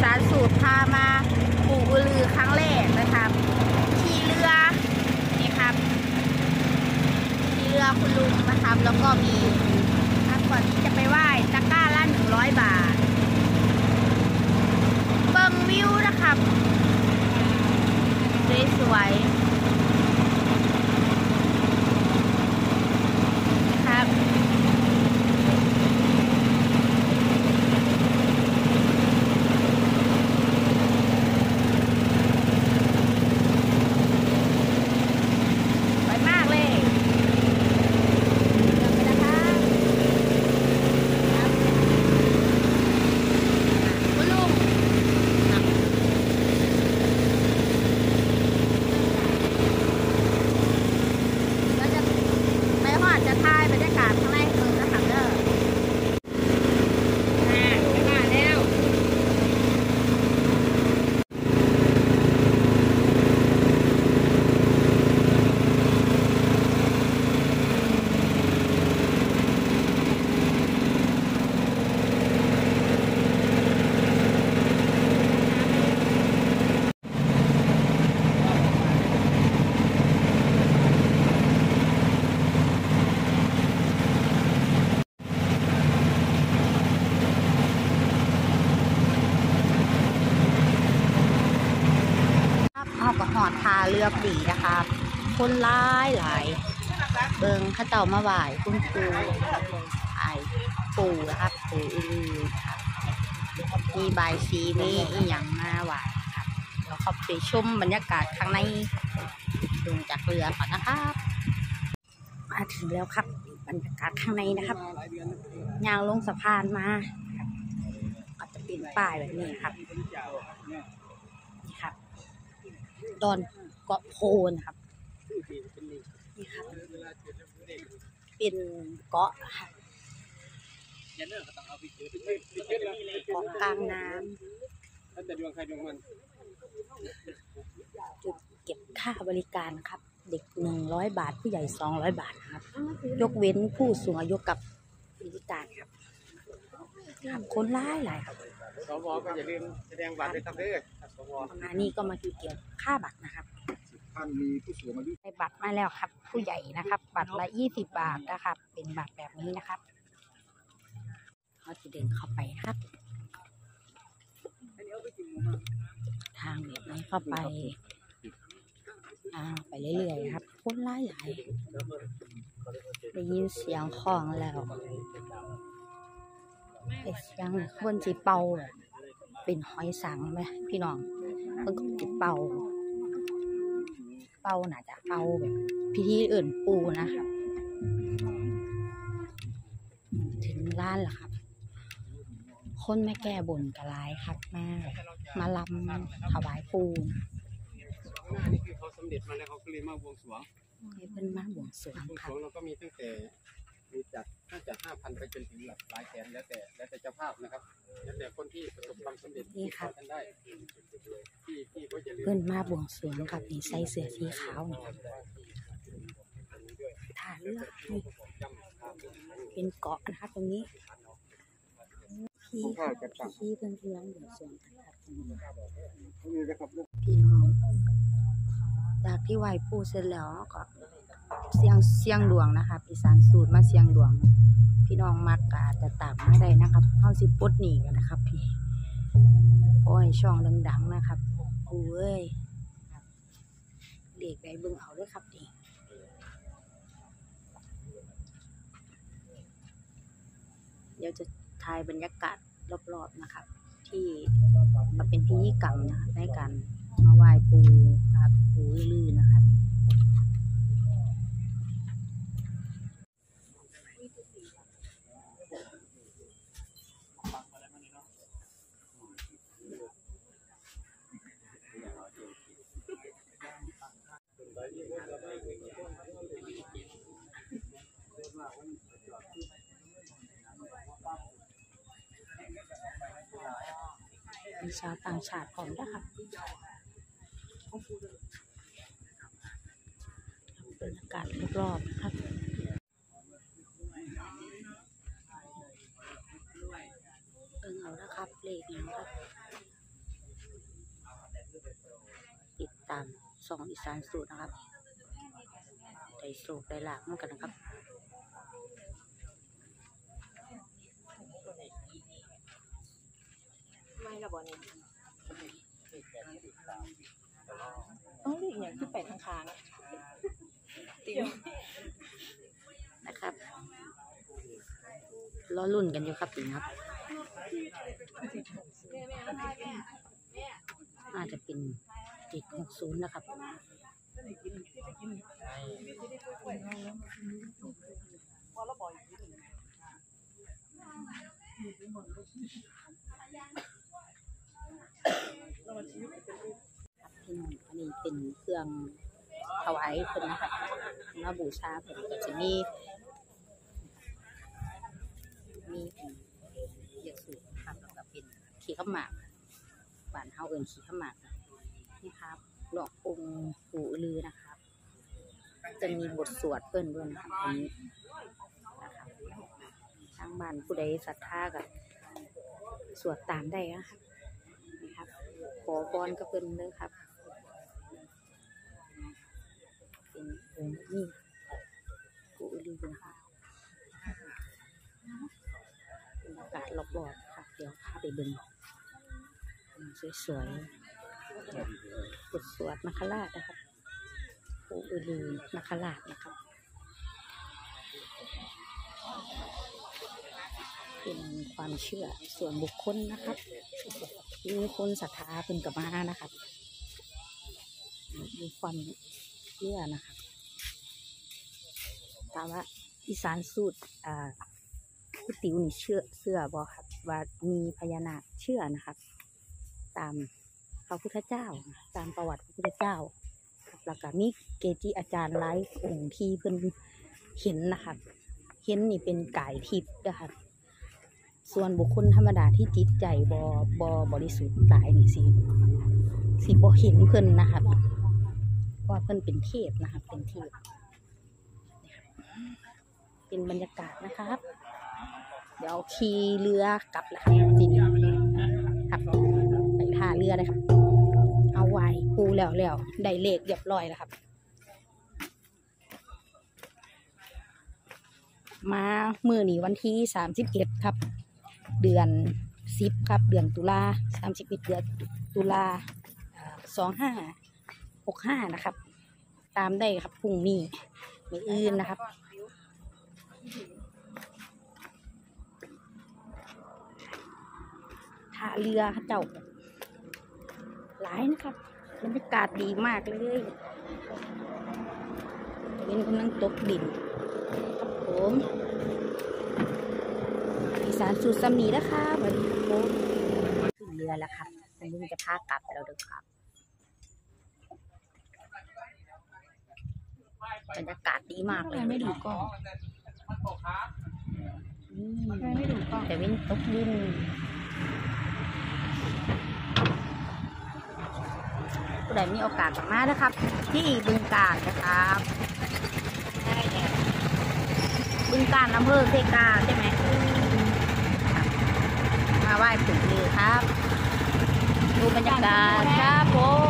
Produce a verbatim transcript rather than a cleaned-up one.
สารสูตรพามาปู่อือลือครั้งแรกนะครับขี่เรือนี่ครับขี่เรือคุณลุงนะครับแล้วก็มีก่อนที่จะไปไหว้ตะกร้าละหนึ่งร้อยบาทเบิ่งวิวนะครับสวยๆนะครับเอากับหอดทาเลือกดีนะครับคนร้ายหลายเบิงข้าเต่ามาไหวคุณครูไอปู่นะครับปู่อือครับมีใบสีมีอีหยังมาไหวครับเราเข้าไปชมบรรยากาศข้างในลงจากเรือก่อนนะครับมาถึงแล้วครับบรรยากาศข้างในนะครับยางลงสะพานมาก็จะเป็นป้ายแบบนี้ครับนี่ครับดอนเกาะโพนครับนี่ครับเป็นเกาะค่ะเกาะกลางน้ำจุดเก็บค่าบริการครับเด็กหนึ่งร้อยบาทผู้ใหญ่สองร้อยบาทครับยกเว้นผู้สูงอายุกับพิการครับครับคนร้ายหลายครับสวก็อย่าลืมแสดงบัตรด้วยครับเด้อสวงานนี้ก็มาคือเกี่ยวค่าบัตรนะครับท่านมีผู้สูงอายุได้บัตรมาแล้วครับผู้ใหญ่นะครับบัตรละยี่สิบบาทนะครับเป็นบัตรแบบนี้นะครับเขาจะเดินเข้าไปครับทางแบบนี้เข้าไปอ่าไปเรื่อยๆครับคนร้ายใหญ่ได้ยินเสียงของแล้วไอ้เสียงคนจีเป่าเป็นหอยสังไหมพี่น้องมันก็จีเป่าเป่าน่าจะเป่าแบบพิธีอื่นปูนะครับถึงร้านแล้วครับคนแม่แก้บนกระไรครับแม่มาลำถวายปูนี่คือเขาสำเร็จมาแล้วเขาก็เลยมาบวงสรวงนี่เป็นมาบวงสรวงครับเราก็มีตั้งแต่มีจากตั้งแต่ห้าพันไปจนถึงหลักหลายแสนแล้วแต่แล้วแต่เจ้าภาพนะครับแล้วแต่คนที่ประสบความสำเร็จนี่ครับได้ที่ที่ก็จะเพิ่นมาบวงสรวงกับนี่ใส่เสื้อสีขาวนี่ครับฐานเลือกเป็นเกาะนะครับตรงนี้พี่พี่เพื่อนเพื่อนบวงสรวงกันครับพี่น้องจากที่ไหว้ปู่เสร็จแล้วก็เสียงเสียงดวงนะครับอีสานสูตรมาเสียงดวงพี่น้องมักกะจะตามมาได้นะครับเฮาสิปลดหนี้กันนะครับพี่โอ้ยช่องดังๆนะครับปู่เอ้ยเด็กได้เบิ่งเอาด้วยครับนี่เดี๋ยวจะถ่ายบรรยากาศรอบๆนะครับที่เป็นพิธีกรรมนะครับในการมาไหว้ปู่นะครับปู่ลือนะครับมีชาวต่างชาติพร้อมนะครับบรรยากาศรอบๆครับเบิ่งเอานะครับเลขอย่างครับติดตามส่องอีสานสูตรนะครับได้โศกได้ลาบเหมือนกันนะครับไม่ละบอนี่ต้องเรียกอย่างที่ไปทางคางติวนะครับล้อรุ่นกันอยู่ครับปีครับอาจจะเป็นเจ็ดหกศูนย์นะครับพี่น้องอันนี้เป็นเครื่องถวายเพิ่นนะครับมาบูชาเพิ่นก็จะมีมีเรียกสูตรครับแล้วก็เป็นขี้ข้าวหมากบ้านเฮาเอิ้นขี้ข้าวหมากนี่ครับหลวงองค์ปู่อือลือนะครับจะมีบทสวดเพิ่นด้วยนะครับตรงนี้นะครับทางบ้านผู้ใดศรัทธาก็สวดตามได้นะครับนะครับขอพรกับเพิ่นเด้อครับเป็นองค์นี่ปู่อือลือนะคะบรรยากาศรอบๆค่ะเดี๋ยวพาไปเบิ่งสวยๆบทสวดนาคราชนะครับปู่อือลือนาคราชนะครับเป็นความเชื่อส่วนบุคคลนะครับมีคนศรัทธาเพิ่นก็มานะครับมีความเชื่อนะครับตามว่าอีสานสูตรอ่าผู้ติ๋วนี่เชื่อเชื่อบ่ครับว่ามีพญานาคเชื่อนะครับตามพระพุทธเจ้าตามประวัติพระพุทธเจ้าแล้วก็มีเกจิอาจารย์หลายองค์ที่เพิ่นเห็นนะครับเห็นนี่เป็นกายทิพย์นะครับส่วนบุคคลธรรมดาที่จิตใจบ่บ่บริสุทธิ์หลายนี่สิสิบ่เห็นเพิ่นนะครับว่าเพิ่นเป็นเทพนะครับเป็นเทพเป็นบรรยากาศนะครับเดี๋ยวขี่เรือกลับแล้วครับทีนี้ครับไปท่าเรือเลยครับเอาไว้ปูแล้วแล้วได้เลขเรียบร้อยแล้วครับมามื้อนี้วันที่สามสิบเอ็ดครับเดือนสิบครับเดือนตุลาสามสิบเอ็ดเดือนตุลาสองห้าหกห้านะครับตามได้ครับพรุ่งนี้มื้ออื่นนะครับท่าเรือเจ้าหลายนะครับบรรยากาศดีมากเลยเป็นกำลังตกดินครับผมอีสานสูตรสำนีนะคะวันนี้ผมขึ้นเรือแล้วครับวันนี้จะพากลับแล้วเด้อครับบรรยากาศดีมากเลยไม่ดูกล้องไม่ดูกล้องแต่เว้นตกดินผู้ใดมีโอกาสมานะครับที่บึงกาฬนะครับบึงกาฬอำเภอเซกาใช่ไหมมาไหว้ปู่ลือครับดูบรรยากาศครับผม